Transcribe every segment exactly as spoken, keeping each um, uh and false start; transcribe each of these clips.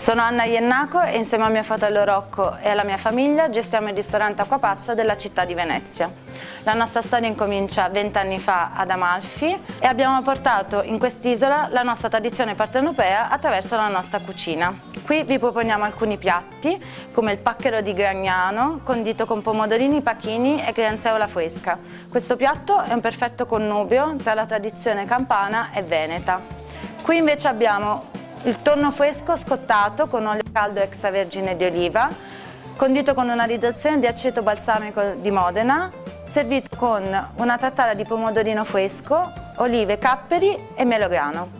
Sono Anna Iennaco e insieme a mio fratello Rocco e alla mia famiglia gestiamo il ristorante Acquapazza della città di Venezia. La nostra storia incomincia vent'anni fa ad Amalfi e abbiamo portato in quest'isola la nostra tradizione partenopea attraverso la nostra cucina. Qui vi proponiamo alcuni piatti come il pacchero di Gragnano condito con pomodorini, pachini e granseola fresca. Questo piatto è un perfetto connubio tra la tradizione campana e veneta. Qui invece abbiamo il tonno fresco scottato con olio caldo extravergine di oliva, condito con una riduzione di aceto balsamico di Modena, servito con una tartara di pomodorino fresco, olive, capperi e melograno.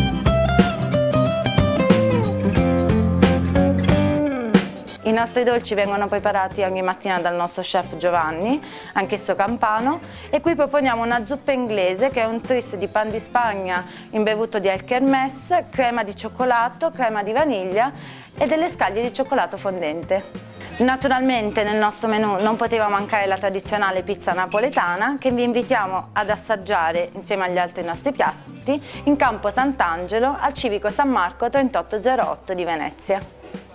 I nostri dolci vengono preparati ogni mattina dal nostro chef Giovanni, anch'esso campano, e qui proponiamo una zuppa inglese che è un twist di pan di Spagna imbevuto di Kermesse, crema di cioccolato, crema di vaniglia e delle scaglie di cioccolato fondente. Naturalmente nel nostro menù non poteva mancare la tradizionale pizza napoletana che vi invitiamo ad assaggiare insieme agli altri nostri piatti in Campo Sant'Angelo al Civico San Marco trentotto zero otto di Venezia.